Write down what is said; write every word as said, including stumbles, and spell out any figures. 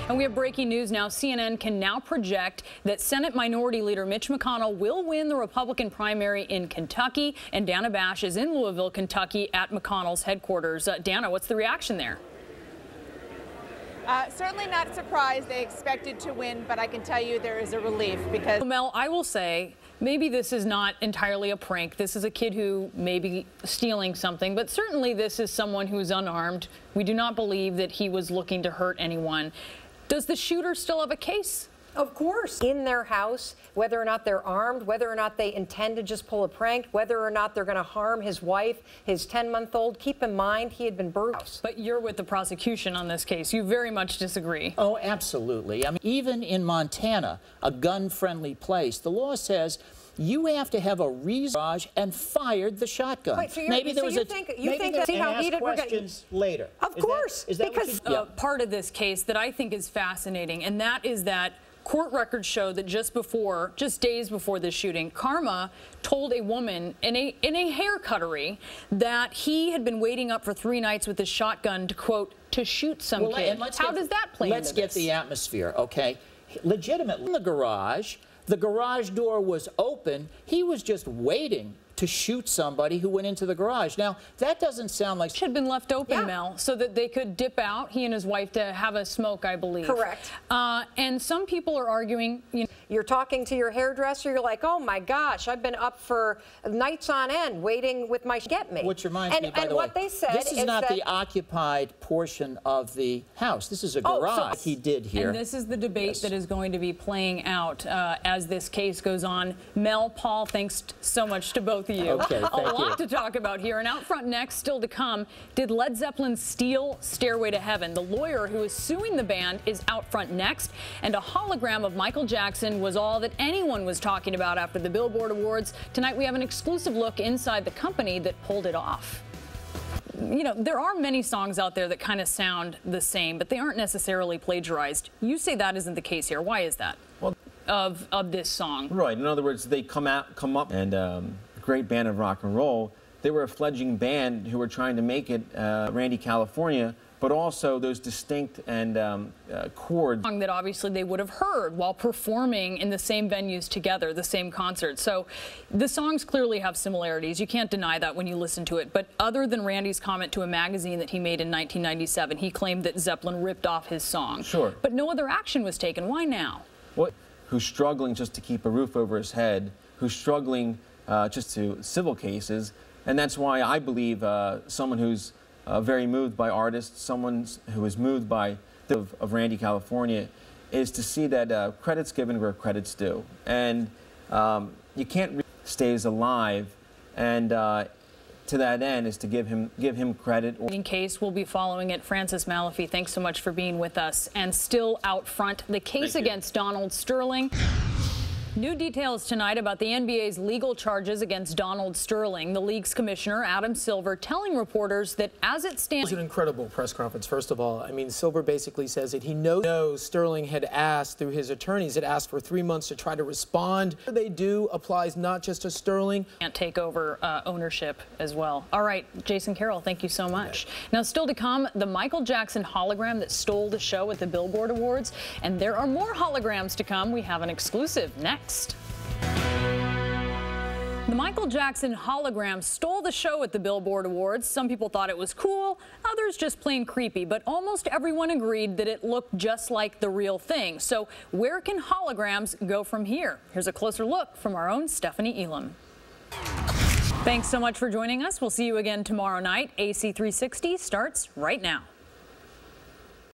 And we have breaking news now. C N N can now project that Senate Minority Leader Mitch McConnell will win the Republican primary in Kentucky. And Dana Bash is in Louisville, Kentucky at McConnell's headquarters. Uh, Dana, what's the reaction there? Uh, certainly not surprised. They expected to win, but I can tell you there is a relief because... Mel, I will say, maybe this is not entirely a prank. This is a kid who may be stealing something, but certainly this is someone who's unarmed. We do not believe that he was looking to hurt anyone. Does the shooter still have a case? Of course. In their house, whether or not they're armed, whether or not they intend to just pull a prank, whether or not they're going to harm his wife, his ten-month-old. Keep in mind, he had been bruised. But you're with the prosecution on this case. You very much disagree. Oh, absolutely. I mean, even in Montana, a gun-friendly place, the law says you have to have a reason and fired the shotgun. Wait, so maybe there so was you a think, you maybe think there, that see how ask heated we're questions getting later. Of is course, that, is that because you, uh, part of this case that I think is fascinating, and that is that court records show that just before, just days before this shooting, Karma told a woman in a in a hair cuttery that he had been waiting up for three nights with his shotgun to, quote, to shoot some well, kid. And let's How get, does that play Let's into get this? the atmosphere, okay? Legitimately, in the garage, the garage door was open. He was just waiting to shoot somebody who went into the garage. Now, that doesn't sound like... It had been left open, yeah. Mel, so that they could dip out, he and his wife, to have a smoke, I believe. Correct. Uh, and some people are arguing... You know, You're talking to your hairdresser, you're like, oh my gosh, I've been up for nights on end waiting with my get me. Which reminds and, me, by and the what way, they said this is, is not that the occupied portion of the house. This is a Oh, garage so he did here. And this is the debate Yes. that is going to be playing out uh, as this case goes on. Mel, Paul, thanks so much to both of you. Okay, thank A lot you. to talk about here. And out front next, still to come, did Led Zeppelin steal Stairway to Heaven? The lawyer who is suing the band is out front next. And a hologram of Michael Jackson was all that anyone was talking about after the Billboard Awards. Tonight we have an exclusive look inside the company that pulled it off. You know, there are many songs out there that kind of sound the same, but they aren't necessarily plagiarized. You say that isn't the case here. Why is that? Well, of of this song. Right. In other words, they come out, come up, and um, great band of rock and roll. They were a fledgling band who were trying to make it uh, Randy, California, but also those distinct and um, uh, chords. Song that obviously they would have heard while performing in the same venues together, the same concerts. So the songs clearly have similarities. You can't deny that when you listen to it. But other than Randy's comment to a magazine that he made in nineteen ninety-seven, he claimed that Zeppelin ripped off his song. Sure. But no other action was taken. Why now? What? Who's struggling just to keep a roof over his head, who's struggling uh, just to civil cases. And that's why I believe uh, someone who's uh, very moved by artists, someone who is moved by the of, of Randy, California, is to see that uh, credit's given where credit's due. And um, you can't re stays alive, and uh, to that end is to give him give him credit. In case we'll be following it. Francis Malafie, thanks so much for being with us. And still out front, the case against Donald Sterling. New details tonight about the N B A's legal charges against Donald Sterling. The league's commissioner, Adam Silver, telling reporters that as it stands... It was an incredible press conference, first of all. I mean, Silver basically says that he knows Sterling had asked, through his attorneys, had asked for three months to try to respond. What they do applies not just to Sterling. Can't take over uh, ownership as well. All right, Jason Carroll, thank you so much. Now, still to come, the Michael Jackson hologram that stole the show at the Billboard Awards. And there are more holograms to come. We have an exclusive next. The Michael Jackson hologram stole the show at the Billboard Awards. Some people thought it was cool, others just plain creepy, but almost everyone agreed that it looked just like the real thing. So where can holograms go from here? Here's a closer look from our own Stephanie Elam. Thanks so much for joining us. We'll see you again tomorrow night. A C three sixty starts right now.